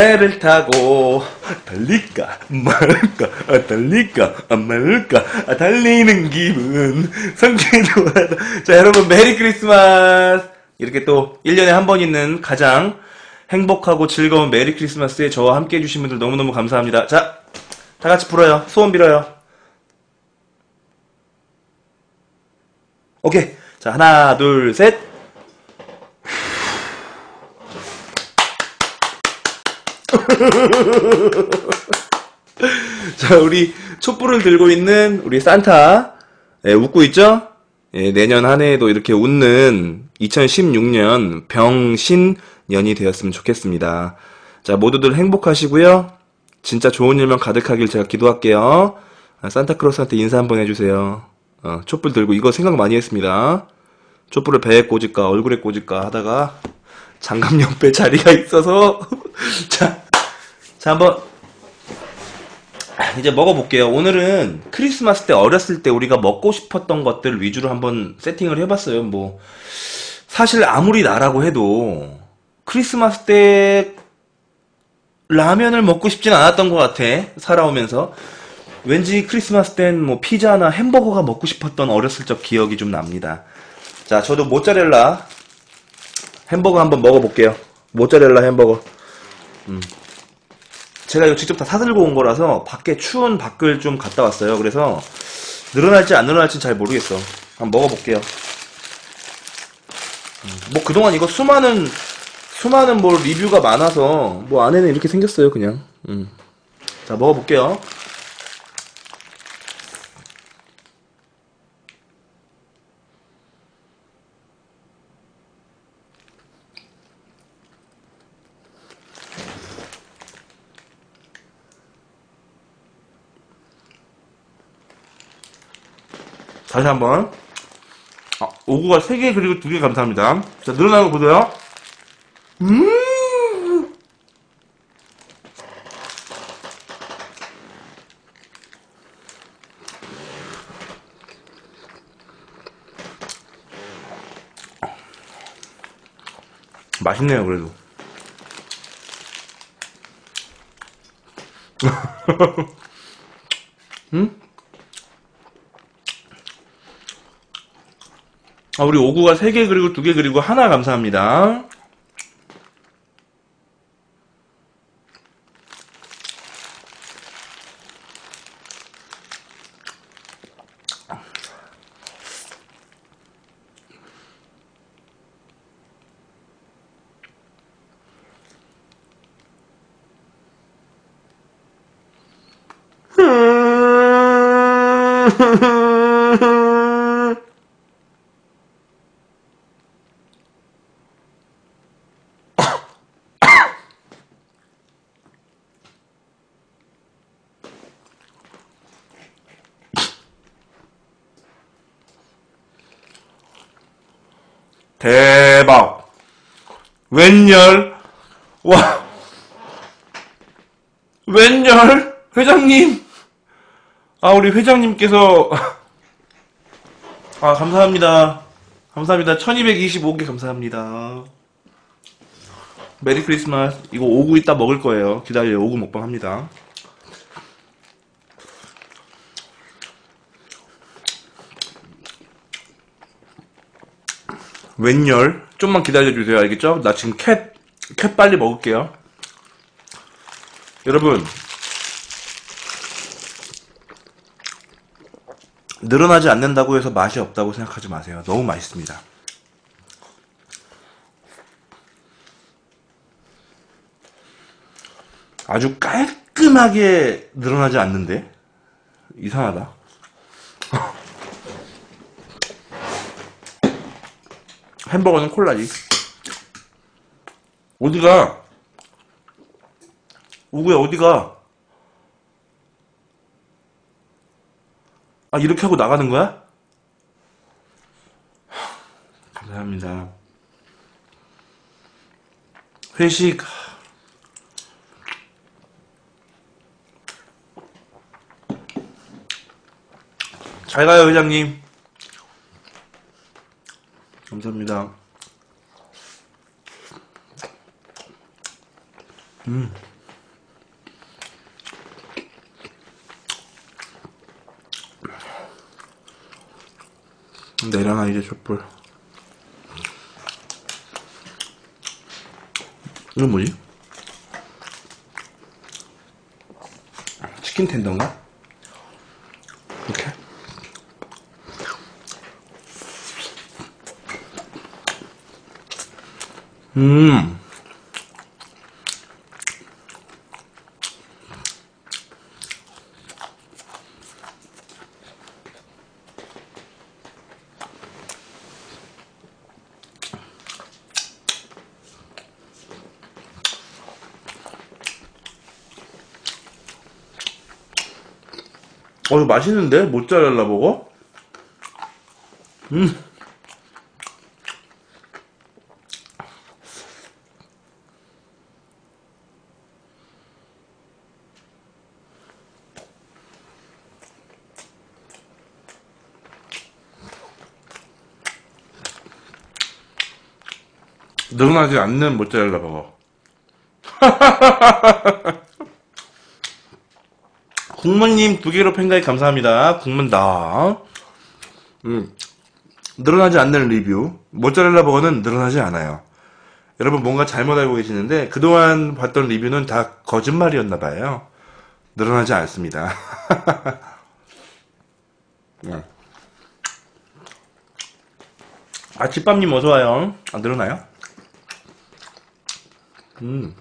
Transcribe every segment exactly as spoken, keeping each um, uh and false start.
배를 타고 달릴까 말까 아, 달릴까 안 말까 아, 달리는 기분 성취도 하다. 자 여러분 메리 크리스마스. 이렇게 또 일 년에 한 번 있는 가장 행복하고 즐거운 메리 크리스마스에 저와 함께 해주신 분들 너무너무 감사합니다. 자 다같이 불어요. 소원 빌어요. 오케이. 자 하나 둘 셋. 자 우리 촛불을 들고 있는 우리 산타, 예, 웃고 있죠? 예, 내년 한 해에도 이렇게 웃는 이천십육 년 병신년이 되었으면 좋겠습니다. 자 모두들 행복하시고요. 진짜 좋은 일만 가득하길 제가 기도할게요. 아, 산타크로스한테 인사 한번 해주세요. 어, 촛불 들고 이거 생각 많이 했습니다. 촛불을 배에 꽂을까 얼굴에 꽂을까 하다가 장갑 옆에 자리가 있어서 자, 자 한번 이제 먹어볼게요. 오늘은 크리스마스 때 어렸을 때 우리가 먹고 싶었던 것들 위주로 한번 세팅을 해봤어요. 뭐 사실 아무리 나라고 해도 크리스마스 때 라면을 먹고 싶진 않았던 것 같아. 살아오면서 왠지 크리스마스 땐 뭐 피자나 햄버거가 먹고 싶었던 어렸을 적 기억이 좀 납니다. 자 저도 모짜렐라 햄버거 한번 먹어볼게요. 모짜렐라 햄버거. 음. 제가 이거 직접 다 사들고 온 거라서 밖에 추운 밖을 좀 갔다 왔어요. 그래서 늘어날지 안 늘어날지는 잘 모르겠어. 한번 먹어볼게요. 음. 뭐 그동안 이거 수많은 수많은 뭐 리뷰가 많아서 뭐 안에는 이렇게 생겼어요 그냥. 음. 자 먹어볼게요. 다시 한번. 아, 오구가 세 개 그리고 두 개 감사합니다. 자, 늘어나는 거 보세요. 음! 맛있네요, 그래도. 음? 아, 우리 오구가 세 개 그리고 두 개 그리고 하나 감사합니다. 대박. 웬열? 와. 웬열? 회장님. 아, 우리 회장님께서. 아, 감사합니다. 감사합니다. 천이백이십오 개 감사합니다. 메리 크리스마스. 이거 오구 이따 먹을 거예요. 기다려요. 오구 먹방 합니다. 웬열? 좀만 기다려주세요. 알겠죠? 나 지금 캣, 캣 빨리 먹을게요. 여러분. 늘어나지 않는다고 해서 맛이 없다고 생각하지 마세요. 너무 맛있습니다. 아주 깔끔하게 늘어나지 않는데? 이상하다. 햄버거는 콜라지. 어디가? 우구야 어디가? 아 이렇게 하고 나가는 거야? 감사합니다. 회식. 잘 가요 회장님. 감사합니다. 음. 내려놔 이제 촛불. 이건 뭐지? 치킨 텐더인가? 이렇게. 음. 어, 이거 맛있는데? 모짜렐라 버거? 음. 늘어나지 않는 모짜렐라 버거. 국문님 두 개로 팬가입 감사합니다. 국문다. 음, 늘어나지 않는 리뷰. 모짜렐라 버거는 늘어나지 않아요. 여러분 뭔가 잘못 알고 계시는데 그동안 봤던 리뷰는 다 거짓말이었나봐요. 늘어나지 않습니다. 네. 아, 집밥님 어서와요. 아, 늘어나요? 음.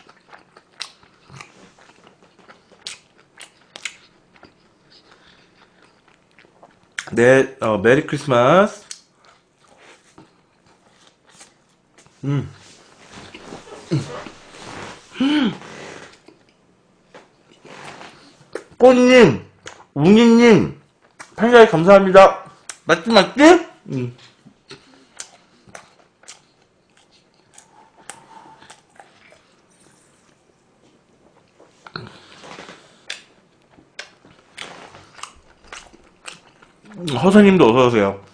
네, 어, 메리 크리스마스. 음. 음. 꼬님, 웅이님, 팬가입 감사합니다. 맞지, 맞지? 음. 허선님도 어서오세요.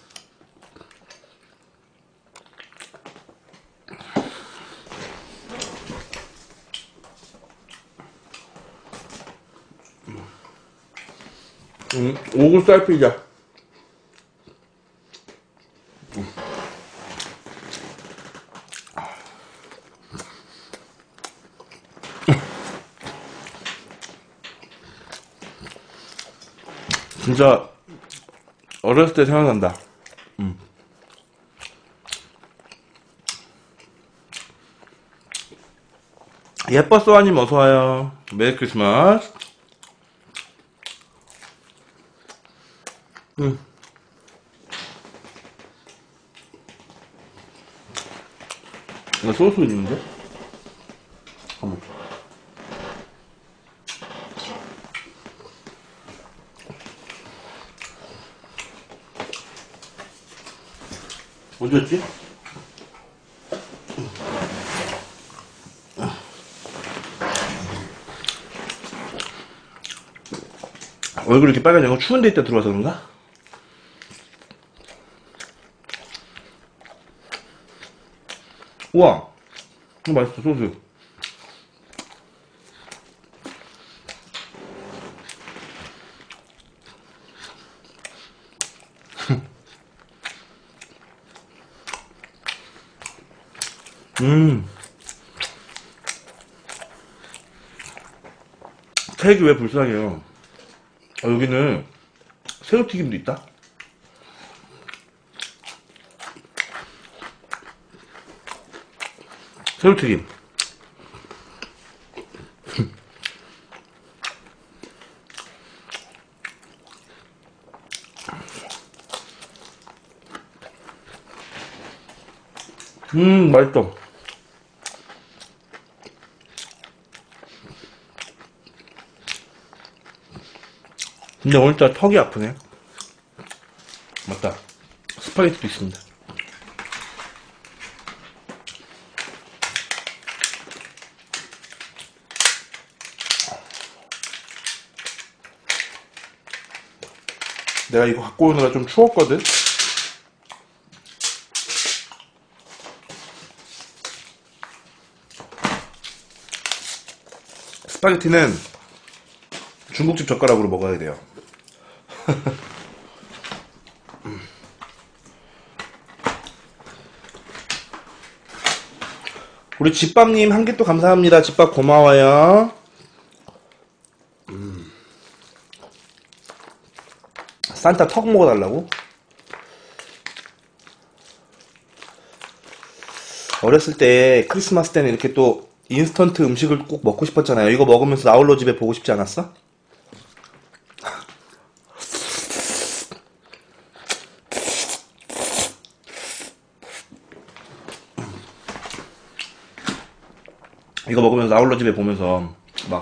음, 오골살 피자. 진짜 어렸을 때 생각난다. 음. 예뻐 쏘아님 어서와요. 메리 크리스마스. 음. 이거 소스 있는데? 잠깐만. 어디였지? 얼굴이 이렇게 빨개진 거 추운 데 있다 들어와서 그런가? 우와, 이거 맛있어, 소스. 음. 케이크 왜 불쌍해요? 아, 여기는 새우튀김도 있다? 새우튀김. 음, 맛있어. 근데 오늘따라 턱이 아프네. 맞다. 스파게티도 있습니다. 내가 이거 갖고 오느라 좀 추웠거든? 스파게티는 중국집 젓가락으로 먹어야 돼요. 우리 집밥님 한 개 또 감사합니다. 집밥 고마워요. 음. 산타 턱 먹어달라고? 어렸을 때 크리스마스 때는 이렇게 또 인스턴트 음식을 꼭 먹고 싶었잖아요. 이거 먹으면서 나홀로 집에 보고 싶지 않았어? 이거 먹으면서 나홀로 집에 보면서 막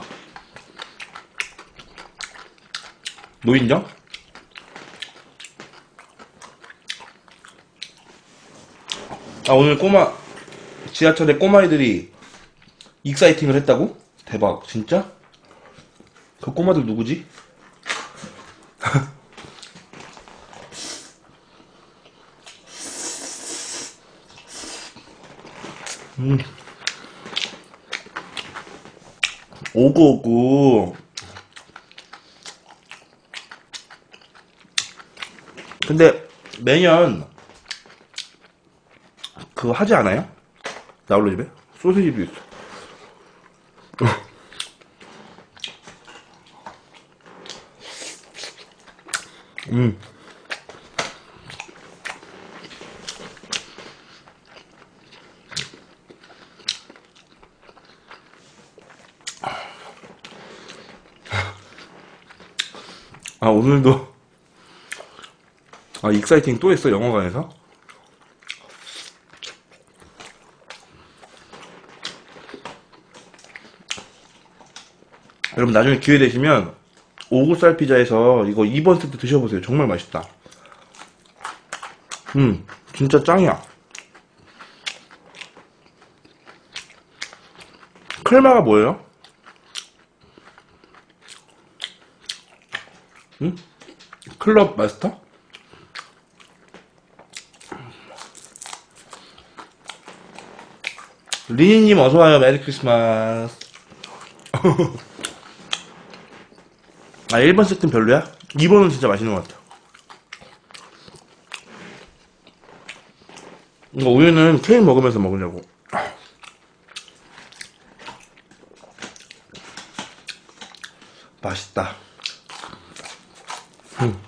노인정? 아, 오늘 꼬마 지하철에 꼬마애들이 익사이팅을 했다고? 대박, 진짜? 그 꼬마들 누구지? 음. 오구오구. 근데 매년 그거 하지 않아요? 나홀로 집에? 소시지도 있어. 음. 아, 오늘도 아, 익사이팅 또 했어, 영화관에서? 여러분 나중에 기회 되시면 오구살 피자에서 이거 이 번 세트 드셔보세요. 정말 맛있다. 음, 진짜 짱이야. 클마가 뭐예요? 응? 클럽 마스터? 리니님 어서와요. 메리 크리스마스. 아, 일 번 세트는 별로야? 이 번은 진짜 맛있는 것 같아. 이거 우유는 케이크 먹으면서 먹으려고. 맛있다. 음.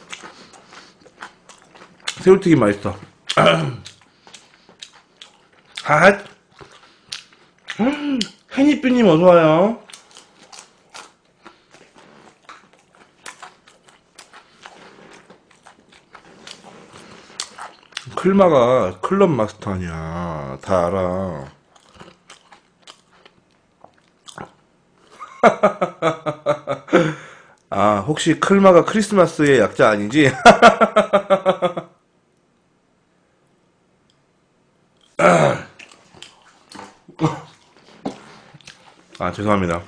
새우튀김 맛있어. 핫! 음, 해니삐님 어서와요. 클마가 클럽 마스터 아니야. 다 알아. 아, 혹시 클마가 크리스마스의 약자 아니지? 아, 죄송합니다.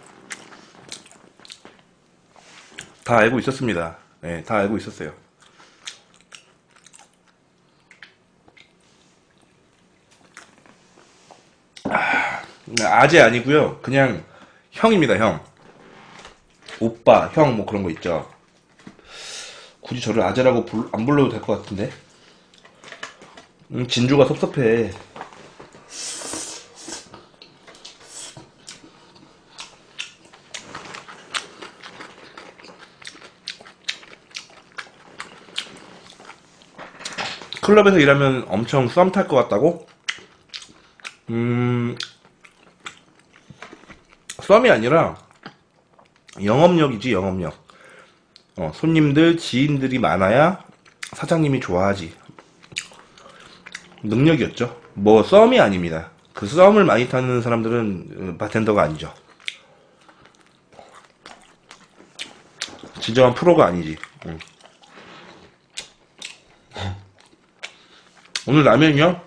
다 알고 있었습니다. 네, 다 알고 있었어요. 아재 아니고요. 그냥 형입니다, 형. 오빠, 형, 뭐 그런 거 있죠. 굳이 저를 아재라고 불- 안 불러도 될 것 같은데. 음, 진주가 섭섭해. 클럽에서 일하면 엄청 썸 탈 것 같다고? 음, 썸이 아니라 영업력이지, 영업력. 어, 손님들, 지인들이 많아야 사장님이 좋아하지. 능력이었죠. 뭐 썸이 아닙니다. 그 썸을 많이 타는 사람들은 어, 바텐더가 아니죠. 진정한 프로가 아니지. 응. 오늘 라면이요?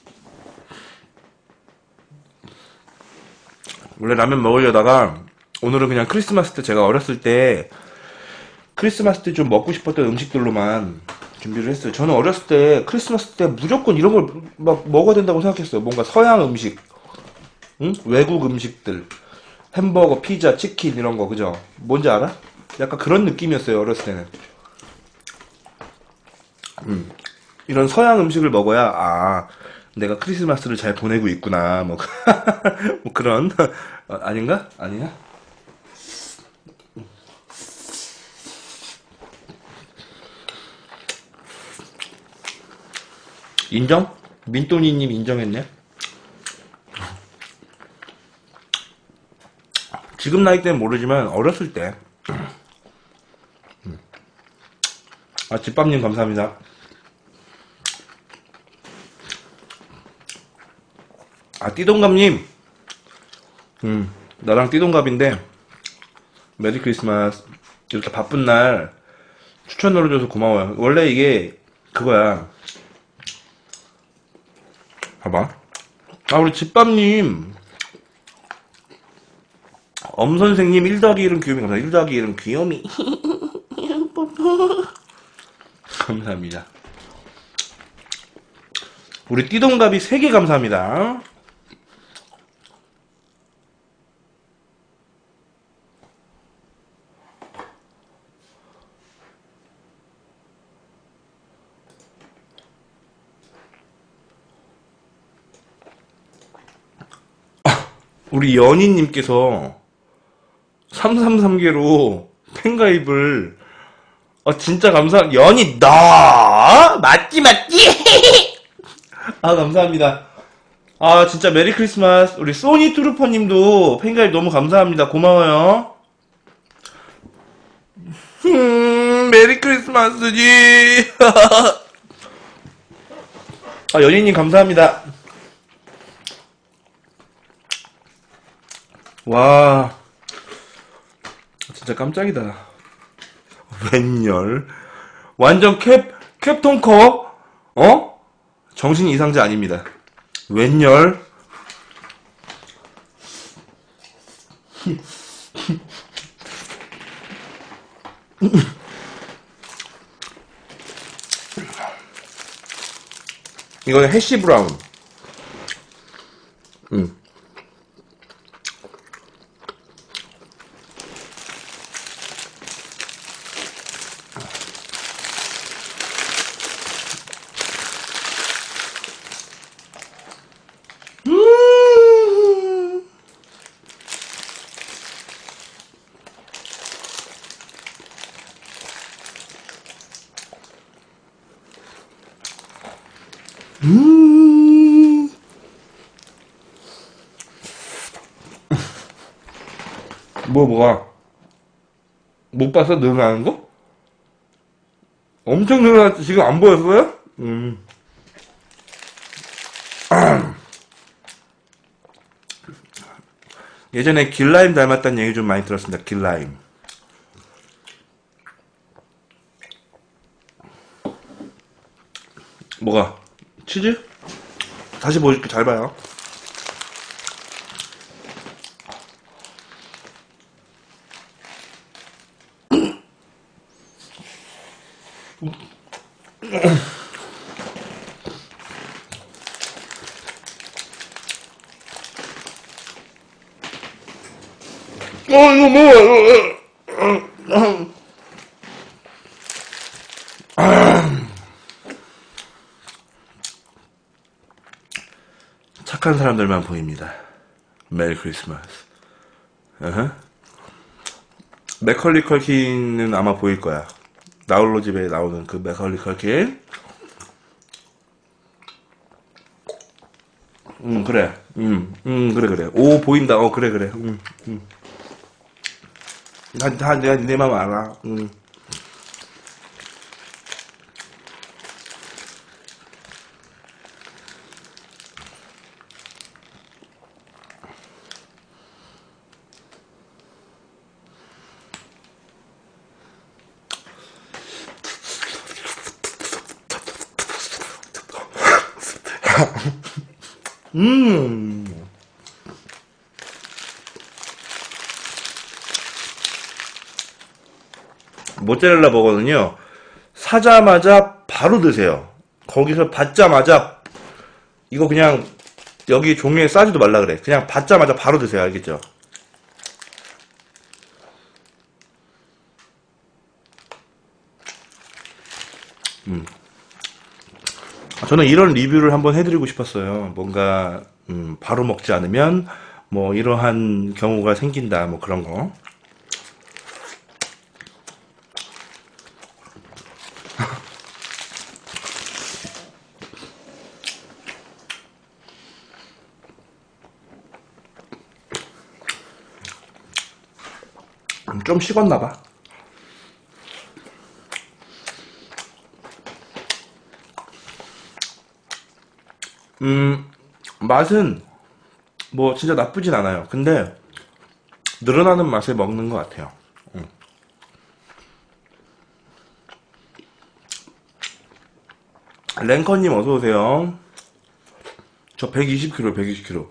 원래 라면 먹으려다가 오늘은 그냥 크리스마스 때 제가 어렸을 때 크리스마스 때 좀 먹고 싶었던 음식들로만 준비를 했어요. 저는 어렸을 때 크리스마스 때 무조건 이런 걸 막 먹어야 된다고 생각했어요. 뭔가 서양 음식, 응? 외국 음식들, 햄버거, 피자, 치킨 이런 거, 그죠? 뭔지 알아? 약간 그런 느낌이었어요, 어렸을 때는. 음. 이런 서양 음식을 먹어야, 아, 내가 크리스마스를 잘 보내고 있구나. 뭐, 뭐 그런 어, 아닌가? 아니야? 인정? 민또니님 인정했네. 지금 나이 때는 모르지만 어렸을 때. 아, 집밥님 감사합니다. 아, 띠동갑님. 음, 나랑 띠동갑인데 메리 크리스마스. 이렇게 바쁜 날 추천 눌러줘서 고마워요. 원래 이게 그거야. 봐봐. 아, 우리 집밥님. 엄선생님 일 더하기 일은 귀요미 감사합니다. 일 더하기 일은 귀요미. 감사합니다. 우리 띠동갑이 세 개 감사합니다. 우리 연희님께서 삼백삼십삼 개로 팬가입을 아 진짜 감사 연희 너 맞지 맞지 아 감사합니다. 아 진짜 메리 크리스마스. 우리 소니 트루퍼님도 팬가입 너무 감사합니다. 고마워요. 음 메리 크리스마스지. 아 연희님 감사합니다. 와 진짜 깜짝이다. 웬열 완전 캡 캡톤커 어? 정신 이상자 아닙니다. 웬열 이거는 해시 브라운. 음. 음. 음. 뭐 뭐가 못 봤어? 늘어나는 거? 엄청 늘어났지. 지금 안 보였어요? 음. 예전에 길라임 닮았다는 얘기 좀 많이 들었습니다. 길라임. 뭐가? 치즈? 다시 보여줄게. 잘 봐요. 어, 이거 뭐야? 착한 사람들만 보입니다. 메리 크리스마스. 어허. 맥컬리 컬킨은 아마 보일 거야. 나홀로 집에 나오는 그 맥컬리 컬킨. 음, 그래. 음, 음, 그래, 그래. 오, 보인다. 어, 그래, 그래. 음, 음. 다, 다, 내가 내 맘 알아. 음. 음. 모짜렐라 버거는요, 사자마자 바로 드세요. 거기서 받자마자, 이거 그냥, 여기 종이에 싸지도 말라 그래. 그냥 받자마자 바로 드세요. 알겠죠? 음. 저는 이런 리뷰를 한번 해드리고 싶었어요. 뭔가 음, 바로 먹지 않으면 뭐 이러한 경우가 생긴다, 뭐 그런 거. 좀 식었나봐. 음, 맛은 뭐 진짜 나쁘진 않아요. 근데 늘어나는 맛에 먹는 것 같아요. 음. 랭커님 어서오세요. 저 백이십 킬로그램, 백이십 킬로그램.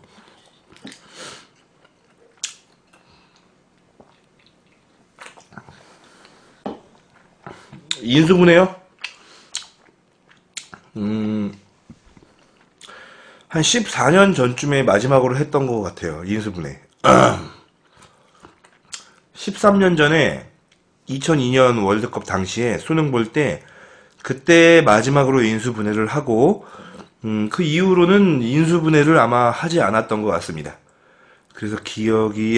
인수분해요? 음, 한 십사 년 전쯤에 마지막으로 했던 것 같아요. 인수분해. 십삼 년 전에 이천이 년 월드컵 당시에 수능 볼 때 그때 마지막으로 인수분해를 하고 음, 그 이후로는 인수분해를 아마 하지 않았던 것 같습니다. 그래서 기억이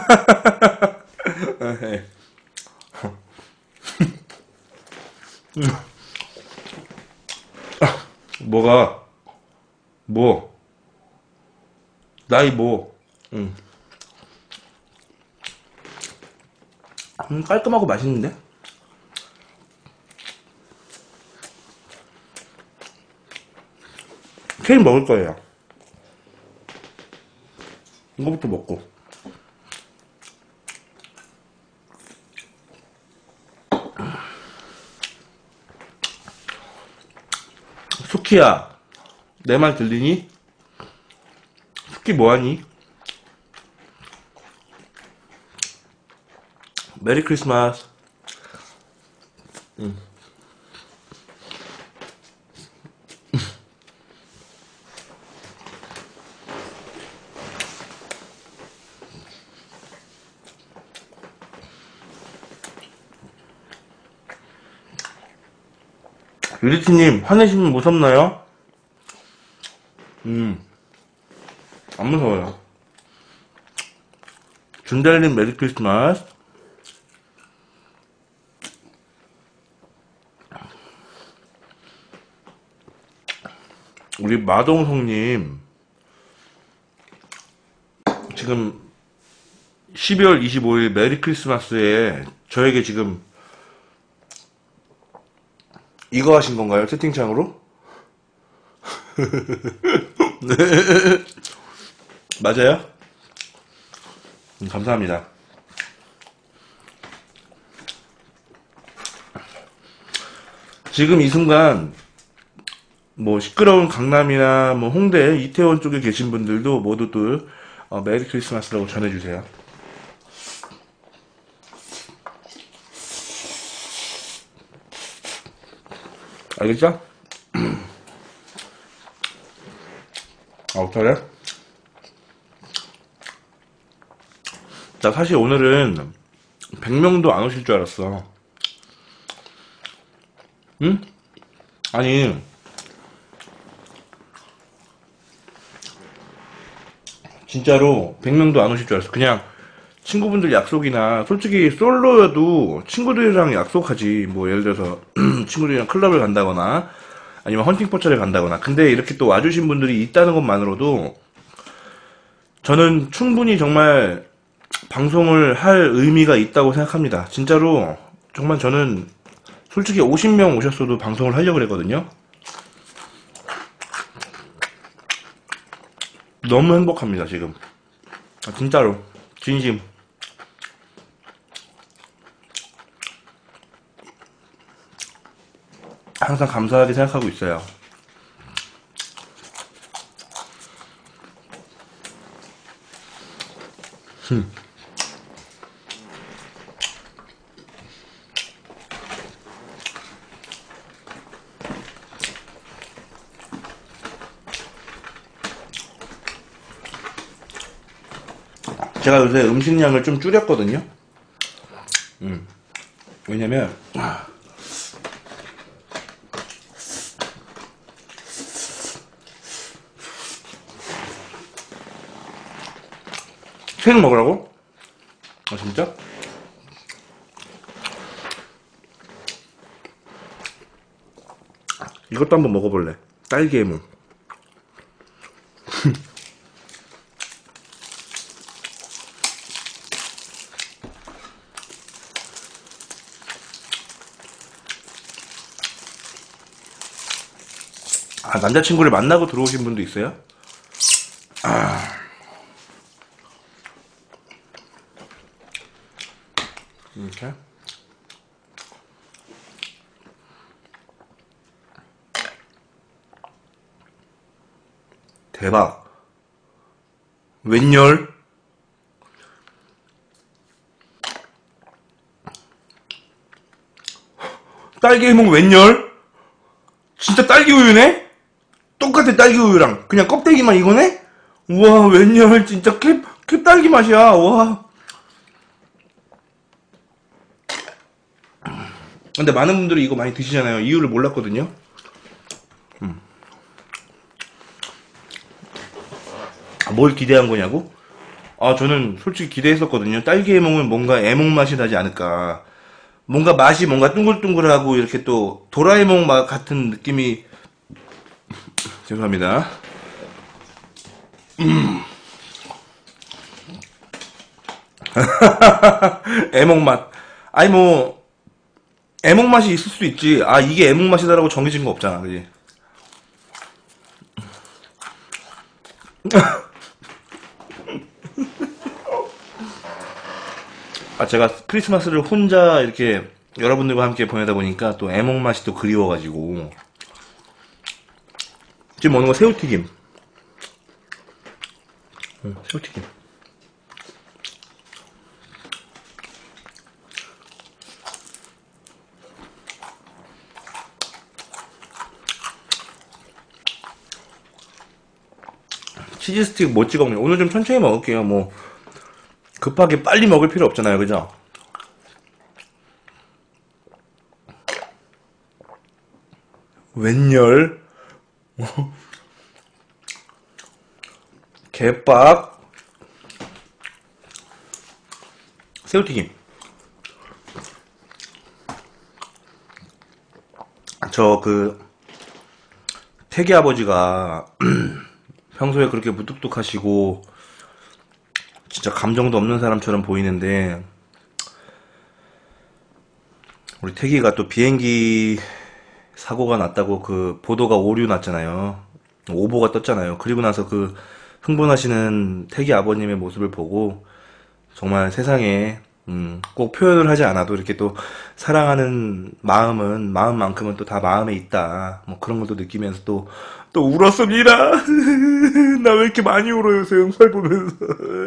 뭐가 뭐 나이 뭐 음. 음, 깔끔하고 맛있는데? 케이크 먹을 거예요. 이거부터 먹고. 수키야, 내 말 들리니? 수키 뭐하니? 메리 크리스마스. 응. 유리티님, 화내시면 무섭나요? 음, 안 무서워요. 준달님 메리 크리스마스. 우리 마동석님, 지금 십이월 이십오일 메리 크리스마스에 저에게 지금 이거 하신 건가요? 채팅창으로? 네. 맞아요? 음, 감사합니다. 지금 이 순간 뭐 시끄러운 강남이나 뭐 홍대, 이태원 쪽에 계신 분들도 모두들 어, 메리 크리스마스라고 전해주세요. 알겠죠? 아, 어떡하래? 나 사실 오늘은 백 명도 안 오실 줄 알았어. 응? 아니, 진짜로 백 명도 안 오실 줄 알았어. 그냥 친구분들 약속이나, 솔직히 솔로여도 친구들이랑 약속하지. 뭐 예를 들어서 친구들이랑 클럽을 간다거나 아니면 헌팅 포차를 간다거나. 근데 이렇게 또 와주신 분들이 있다는 것만으로도 저는 충분히 정말 방송을 할 의미가 있다고 생각합니다. 진짜로 정말 저는 솔직히 오십 명 오셨어도 방송을 하려고 그랬거든요. 너무 행복합니다, 지금. 아, 진짜로. 진심. 항상 감사하게 생각하고 있어요. 흠. 제가 요새 음식량을 좀 줄였거든요. 음. 왜냐면 생 먹으라고? 아, 진짜? 이것도 한번 먹어볼래. 딸기 해몽. 아, 남자친구를 만나고 들어오신 분도 있어요? 아. 이렇게. 대박. 웬열? 딸기 해먹 웬열? 진짜 딸기 우유네? 똑같아, 딸기 우유랑. 그냥 껍데기만 이거네? 우와, 웬열. 진짜 캡, 캡 딸기 맛이야. 와. 근데 많은 분들이 이거 많이 드시잖아요. 이유를 몰랐거든요. 음. 뭘 기대한 거냐고? 아, 저는 솔직히 기대했었거든요. 딸기 해먹으면 뭔가 애먹 맛이 나지 않을까. 뭔가 맛이 뭔가 둥글둥글하고 이렇게 또 도라에몽 맛 같은 느낌이. 죄송합니다. 음. 애먹 맛. 아니 뭐 애먹 맛이 있을 수도 있지. 아, 이게 애먹 맛이다라고 정해진 거 없잖아, 그지? 아, 제가 크리스마스를 혼자 이렇게 여러분들과 함께 보내다 보니까 또 애먹 맛이 또 그리워가지고. 지금 먹는 거 새우튀김. 응, 새우튀김. 치즈스틱 뭐 찍어 먹냐? 오늘 좀 천천히 먹을게요. 뭐 급하게 빨리 먹을 필요 없잖아요, 그죠? 웬열? 개빡. 새우튀김. 저 그 태기 아버지가 평소에 그렇게 무뚝뚝하시고 진짜 감정도 없는 사람처럼 보이는데, 우리 태기가 또 비행기 사고가 났다고 그 보도가 오류 났잖아요. 오보가 떴잖아요. 그리고 나서 그 흥분하시는 태기 아버님의 모습을 보고 정말 세상에 음, 꼭 표현을 하지 않아도 이렇게 또 사랑하는 마음은 마음만큼은 또 다 마음에 있다. 뭐 그런 것도 느끼면서 또 또 울었습니다. 나 왜 이렇게 많이 울어요, 요새 영상 보면서.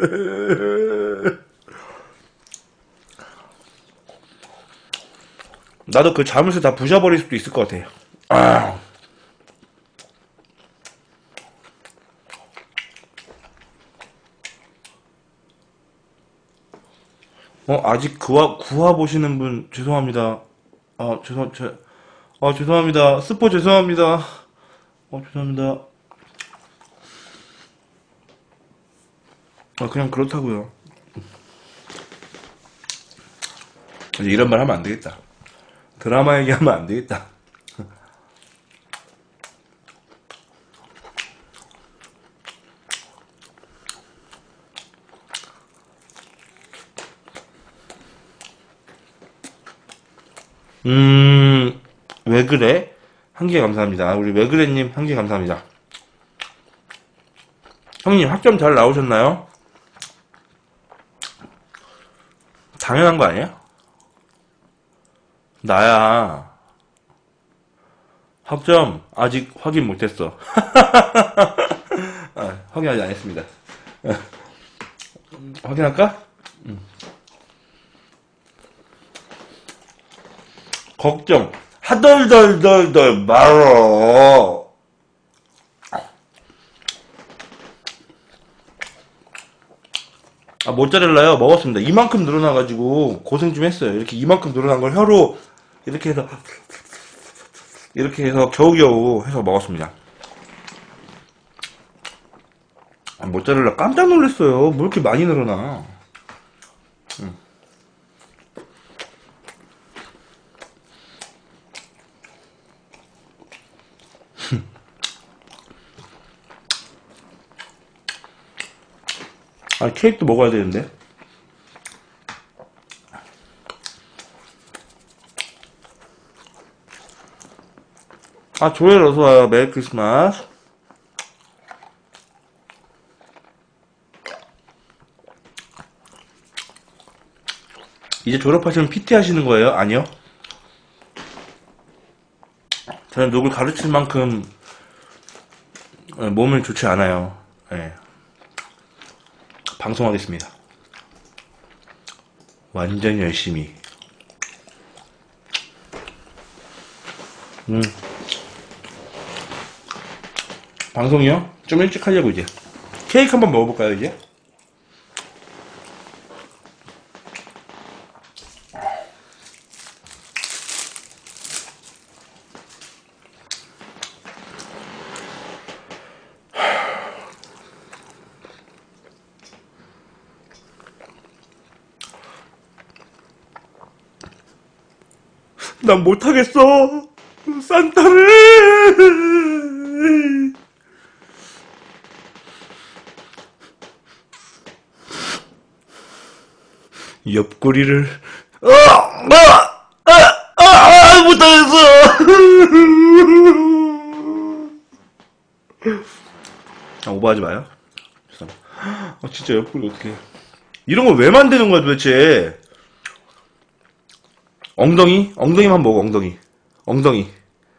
나도 그 잠을 다 부셔버릴 수도 있을 것 같아. 아. 어, 아직 구화, 구화 보시는 분, 죄송합니다. 아, 죄송, 제, 아, 죄송합니다. 스포 죄송합니다. 어, 죄송합니다. 아, 그냥 그렇다고요. 이제 이런 말 하면 안 되겠다. 드라마 얘기하면 안 되겠다. 음, 왜 그래? 한 개 감사합니다. 우리 왜 그래님 한 개 감사합니다. 형님 학점 잘 나오셨나요? 당연한 거 아니야? 나야. 학점 아직 확인 못했어. 아, 확인 아직 안 했습니다. 확인할까? 걱정 하덜덜덜덜 말어. 아, 모짜렐라요? 먹었습니다. 이만큼 늘어나가지고 고생 좀 했어요. 이렇게 이만큼 늘어난 걸 혀로 이렇게 해서 이렇게 해서 겨우겨우 해서 먹었습니다. 아, 모짜렐라 깜짝 놀랐어요. 뭐 이렇게 많이 늘어나. 음. 아, 케이크도 먹어야 되는데. 아, 조엘 어서와요. 메리 크리스마스. 이제 졸업하시면 피티 하시는 거예요? 아니요. 저는 누굴 가르칠 만큼 몸은 좋지 않아요. 네. 방송하겠습니다. 완전 열심히. 음. 방송이요? 좀 일찍 하려고 이제. 케이크 한번 먹어볼까요 이제? 난 못하겠어. 산타를. 옆구리를. 어! 아! 아! 아! 아! 못하겠어. 아, 오버하지 마요. 아, 진짜 옆구리 어떻게. 이런 걸 왜 만드는 거야 도대체. 엉덩이? 엉덩이만 먹어, 엉덩이. 엉덩이.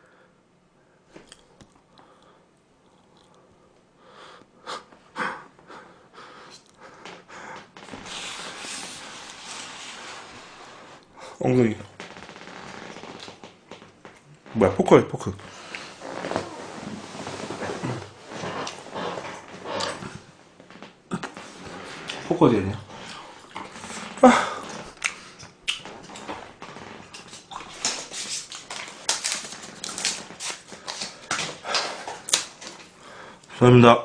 엉덩이. 뭐야, 포크야, 포크. 포크 어디 있냐? 아. 감사합니다.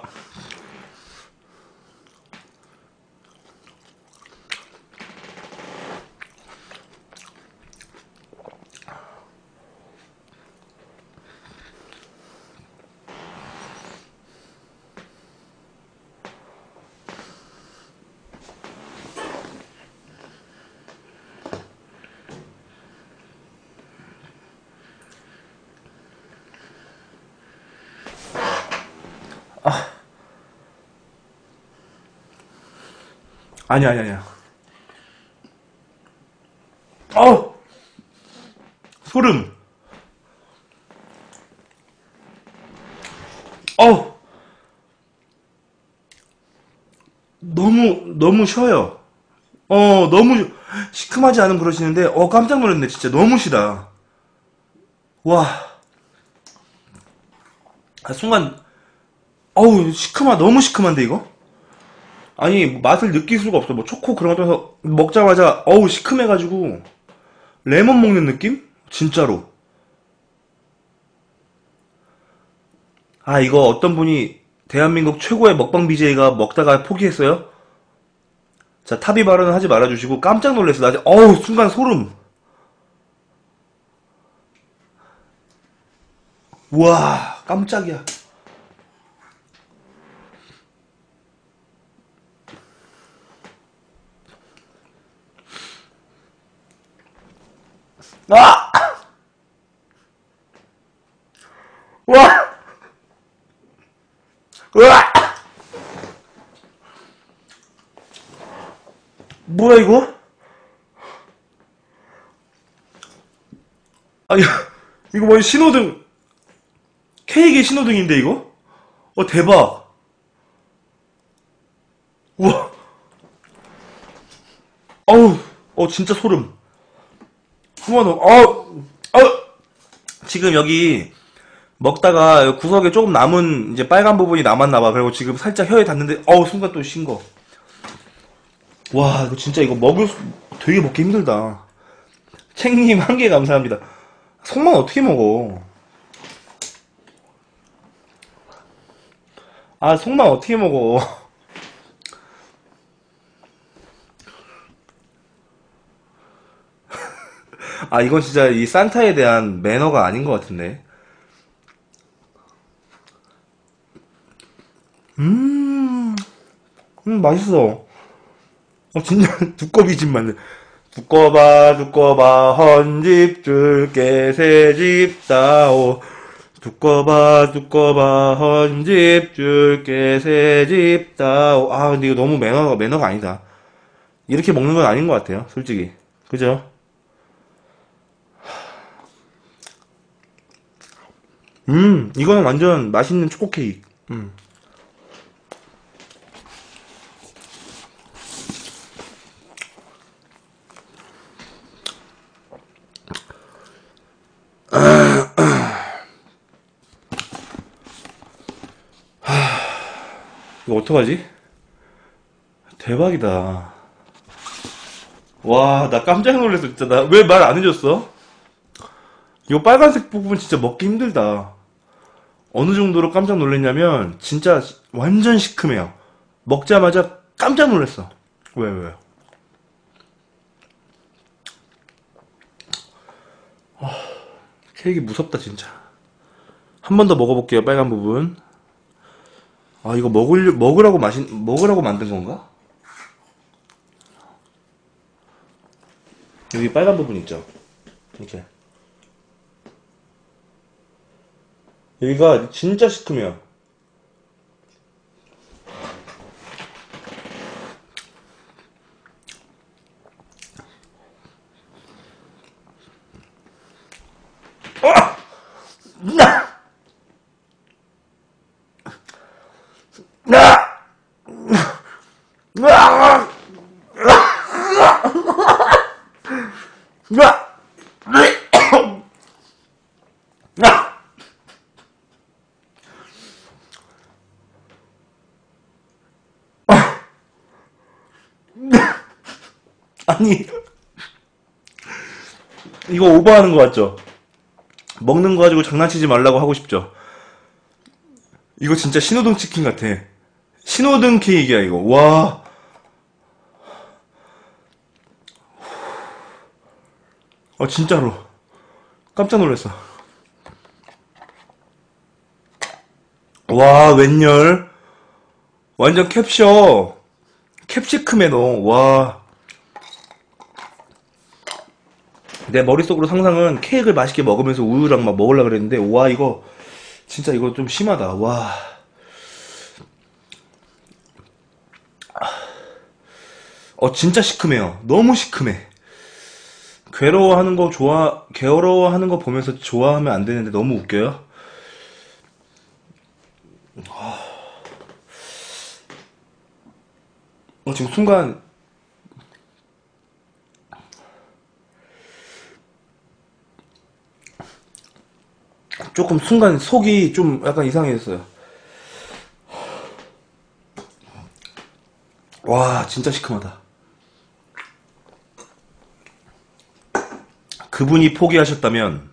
아. 아니야, 아니야, 아니야. 어! 소름. 어! 너무, 너무 쉬어요. 어, 너무 시큼하지 않은 그러시는데, 어, 깜짝 놀랐네. 진짜 너무 시다. 와. 아, 순간, 어우, 시큼하, 너무 시큼한데, 이거? 아니, 맛을 느낄 수가 없어. 뭐, 초코 그런 거 떠서 먹자마자, 어우, 시큼해가지고, 레몬 먹는 느낌? 진짜로. 아, 이거 어떤 분이 대한민국 최고의 먹방 비제이가 먹다가 포기했어요? 자, 탑이 발언은 하지 말아주시고 깜짝 놀랐어. 나 지금, 어우, 순간 소름. 우와, 깜짝이야. 아! 와! 으아! 뭐야, 이거? 아니, 이거 뭐 신호등, 케이크의 신호등인데, 이거? 어, 대박. 우와. 어우, 어, 진짜 소름. 우와, 너, 어, 어, 지금 여기 먹다가 구석에 조금 남은 이제 빨간 부분이 남았나봐. 그리고 지금 살짝 혀에 닿는데, 어우, 순간 또 신 거. 와, 이거 진짜 이거 먹을 수, 되게 먹기 힘들다. 챙님 한 개 감사합니다. 속만 어떻게 먹어? 아, 속만 어떻게 먹어? 아, 이건 진짜 이 산타에 대한 매너가 아닌 것 같은데. 음, 음, 맛있어. 어, 진짜 두꺼비 집 맞네. 두꺼봐, 두꺼봐, 헌집 줄게, 새집 다오. 두꺼봐, 두꺼봐, 헌집 줄게, 새집 다오. 아, 근데 이거 너무 매너가, 매너가 아니다. 이렇게 먹는 건 아닌 것 같아요, 솔직히. 그죠? 음, 이거는 완전 맛있는 초코 케이크. 음. 이거 어떡하지? 대박이다. 와, 나 깜짝 놀랐어, 진짜. 나 왜 말 안 해줬어? 이거 빨간색 부분 진짜 먹기 힘들다. 어느 정도로 깜짝 놀랐냐면, 진짜 완전 시큼해요. 먹자마자 깜짝 놀랐어. 왜, 왜? 케이크 무섭다, 진짜. 한 번 더 먹어볼게요, 빨간 부분. 아, 이거 먹으려, 먹으라고 마신, 먹으라고 만든 건가? 여기 빨간 부분 있죠? 이렇게. 여기가 진짜 시큼해요. 아니, 이거 오버하는 거 같죠? 먹는 거 가지고 장난치지 말라고 하고 싶죠? 이거 진짜 신호등 치킨 같아. 신호등 케이크야, 이거. 와. 어, 진짜로. 깜짝 놀랐어. 와, 웬열. 완전 캡셔. 캡시크메노. 와. 내 머릿속으로 상상은 케이크를 맛있게 먹으면서 우유랑 막 먹으려고 그랬는데, 와, 이거, 진짜 이거 좀 심하다. 와. 어, 진짜 시큼해요. 너무 시큼해. 괴로워하는 거 좋아, 괴로워하는 거 보면서 좋아하면 안 되는데 너무 웃겨요. 어, 지금 순간, 조금 순간 속이 좀 약간 이상해졌어요. 와, 진짜 시큼하다. 그분이 포기하셨다면,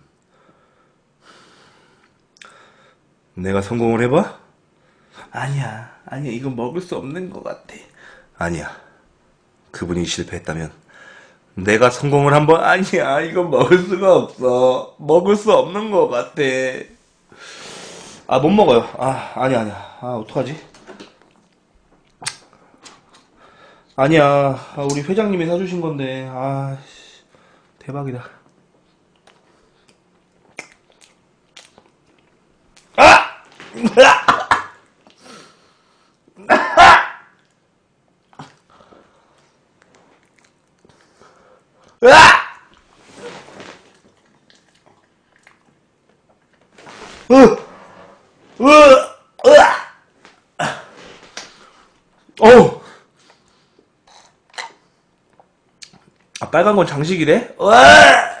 내가 성공을 해봐? 아니야, 아니야, 이건 먹을 수 없는 것 같아. 아니야, 그분이 실패했다면, 내가 성공을 한번, 아니야, 이건 먹을 수가 없어. 먹을 수 없는 것 같아. 아, 못 먹어요. 아, 아니야, 아니야. 아, 어떡하지? 아니야, 아, 우리 회장님이 사주신 건데, 아, 씨, 대박이다. 으아! 으, 으, 으아! 어우! 아, 빨간 건 장식이래? 으아!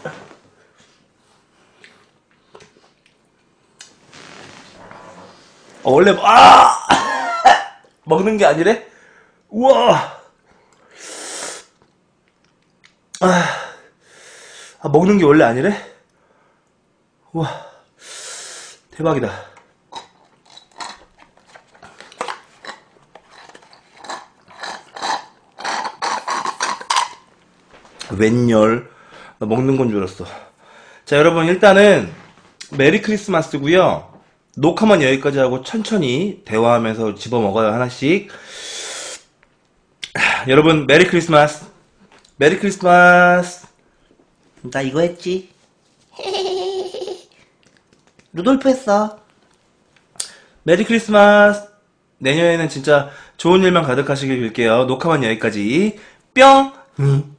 어, 원래, 아! 먹는 게 아니래? 우와! 아, 먹는 게 원래 아니래? 우와, 대박이다. 웬열? 나 먹는 건 줄 알았어. 자, 여러분, 일단은, 메리 크리스마스고요 녹화만 여기까지 하고 천천히 대화하면서 집어 먹어요, 하나씩. 하, 여러분, 메리 크리스마스. 메리 크리스마스. 나 이거 했지. 루돌프 했어. 메리 크리스마스. 내년에는 진짜 좋은 일만 가득하시길 빌게요. 녹화만 여기까지. 뿅! 음.